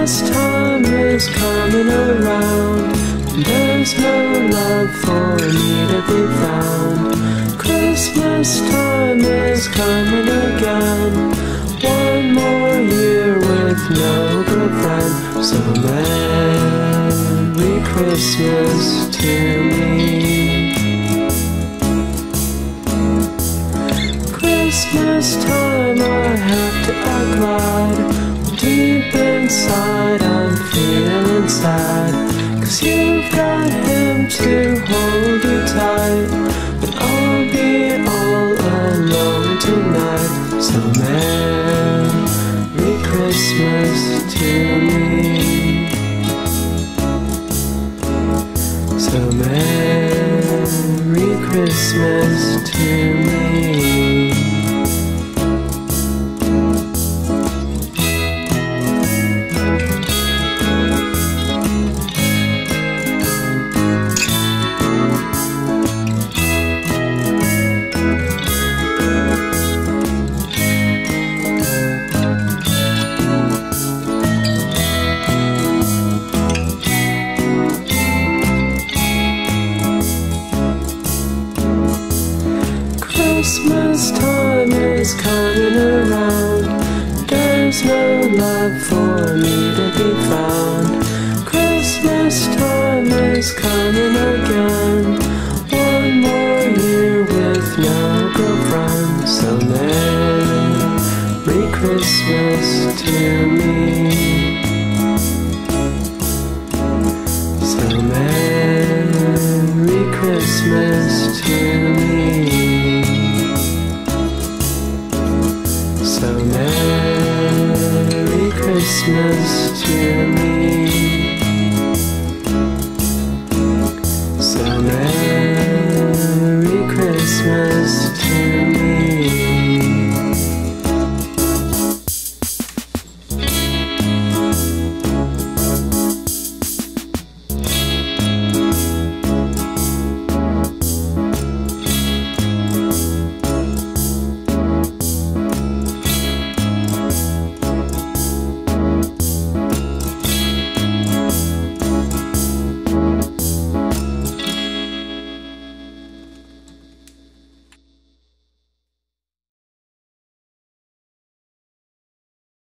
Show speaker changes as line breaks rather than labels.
Christmas time is coming around. There's no love for me to be found. Christmas time is coming again. One more year with no girlfriend. So Merry Christmas to me. Christmas time I have to act glad. Deep inside I'm feeling sad, 'cause you've got him to hold you tight, but I'll be all alone tonight. So Merry Christmas to me. So Merry Christmas to me. Christmas time is coming around. There's no love for me to be found. Christmas time is coming again. One more year with no girlfriend. So Merry Christmas to me.